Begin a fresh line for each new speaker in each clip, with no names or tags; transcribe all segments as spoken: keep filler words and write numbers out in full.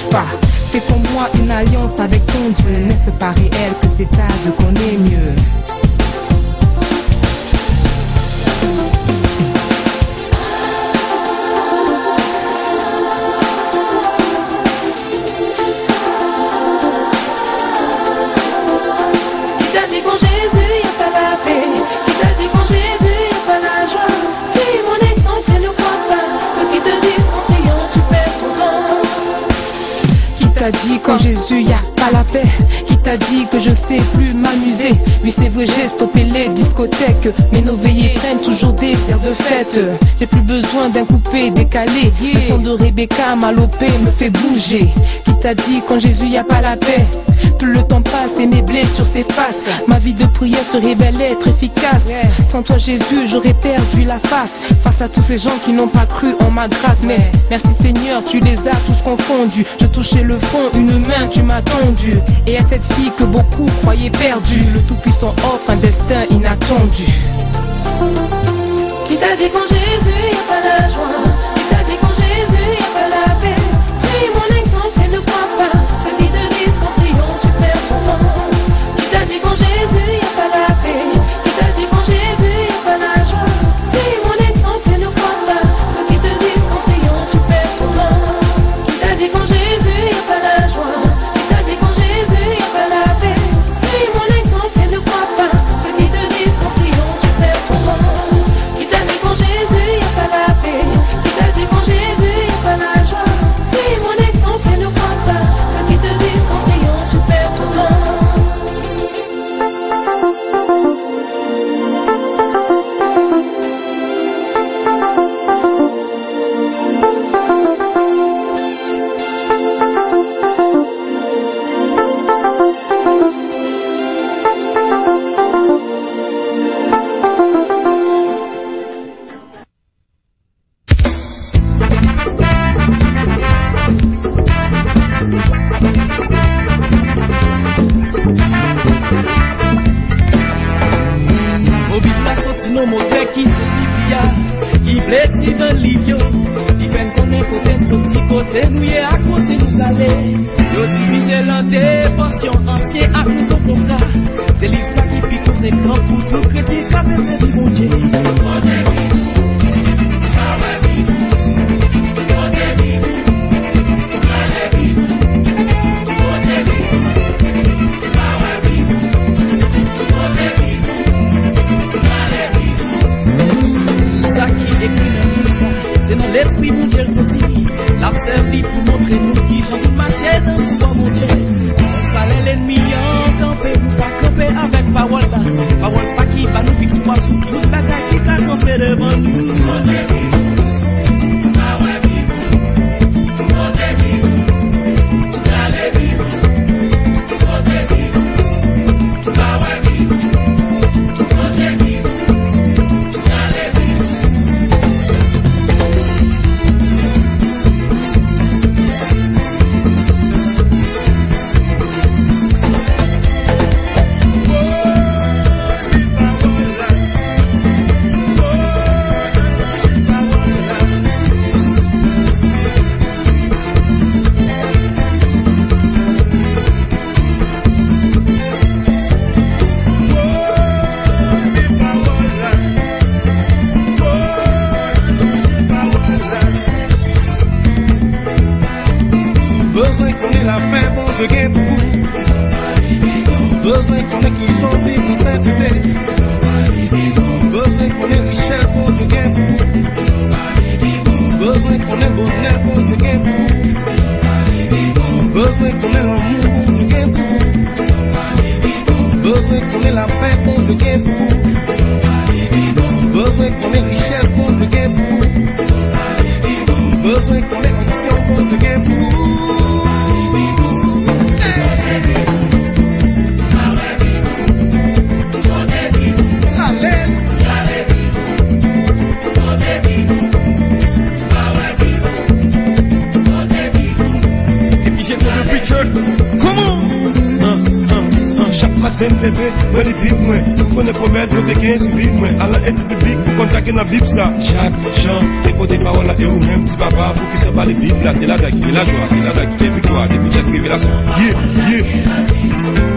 bouge pas. Fais pour moi une alliance avec ton Dieu. N'est-ce pas réel que c'est à Dieu qu'on est mieux? Qui t'a dit qu'en Jésus y a pas la paix? Qui t'a dit que je sais plus m'amuser? Oui c'est vrai, j'ai stoppé les discothèques, mais nos veillées prennent toujours des airs de fête. J'ai plus besoin d'un coupé décalé, le son de Rebecca Malopé me fait bouger. Qui t'a dit qu'en Jésus y a pas la paix? Plus le temps passe et mes blessures s'effacent, ma vie de prière se révèle être efficace. Sans toi Jésus j'aurais perdu la face, face à tous ces gens qui n'ont pas cru en ma grâce. Mais merci Seigneur, tu les as tous confondus. Je touchais le fond, une main tu m'as tendu. Et à cette fille que beaucoup croyaient perdue, le Tout-Puissant offre un destin inattendu.
Qui t'a dit qu'en Jésus y a pas la joie? Qui t'a dit qu'en Jésus y a pas la paix? Suis mon exemple et ne crois pas ceux qui te disent qu'en priant tu perds ton temps. Qui t'a dit qu'en Jésus y a pas la paix? Qui t'a dit qu'en Jésus y a pas la joie? Suis mon exemple et ne crois pas ceux qui te disent qu'en priant tu perds ton temps. Qui t'a dit qu'en Jésus y a pas la joie? Qui t'a dit qu'en Jésus y a pas la paix? Suis mon exemple et ne crois pas ceux qui te disent qu'en priant tu perds ton temps. Qui t'a dit qu'en Jésus y a pas la paix? Qui t'a dit qu'en Jésus y a pas la joie? Suis mon exemple et ne crois pas ceux qui te disent qu'en priant tu perds ton temps.
Nos modèles qui se Biblia, qui voulait dire dans l'ivio, qui fait qu'on est côté sorti côté nous y à côté nous aller. Yo dirige l'un des portions anciens à nouveau contrat. C'est livre ça qui pique conséquent pour tout chrétien qui a besoin du bon Dieu. C'est dans l'esprit mon Dieu sorti, l'a servi pour montrer nous qui j'en suis marché dans le pouvoir mon Dieu. On fallait l'ennemi en camper, nous pas camper avec parole là. Parole ça qui va nous fixer moi sous toute bataille qui va camper devant nous.
Besoin qu'on ait qui sont vivre pour cette idée. Besoin qu'on ait richesse pour du gain. Besoin qu'on ait bonheur pour du gain. Besoin qu'on ait l'amour pour du gain. Besoin qu'on ait la paix pour du gain. Besoin qu'on ait richesse pour du gain. Besoin qu'on ait condition pour du gain.
Comment? Un, un, un, chaque
matin me lever, moi les vivre moi. Pour qu'on ait commerce, moi fait quinze vivre moi. À l'intérieur public, pour contacter dans la Bible ça. Chaque chant, et des paroles là, et ou même si papa, pour qu'il se parle de Bible là, c'est là qui est la joie, c'est là qui est la victoire, depuis cette révélation. Yeah, yeah.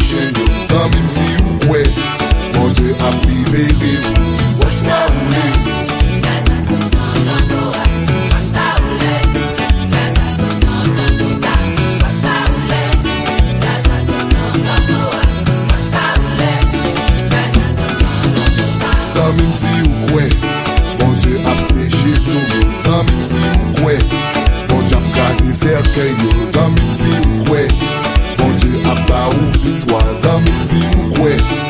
chen yo. San mim si ou kwe, bon Dieu a libéré ou. Wash la oule, Gaza son nan nan doa. Wash la oule, Gaza son nan nan dosa. Wash la oule, Gaza son nan nan doa. Wash la oule, Gaza son nan nan dosa. San mim si ou kwe, bon Dieu a séché l'eau. San mim si ou kwe, bon Dieu a gazé cercueil yo. San mim si ou kwe, bon Dieu a pas ou victoire. San mim si ou kwe,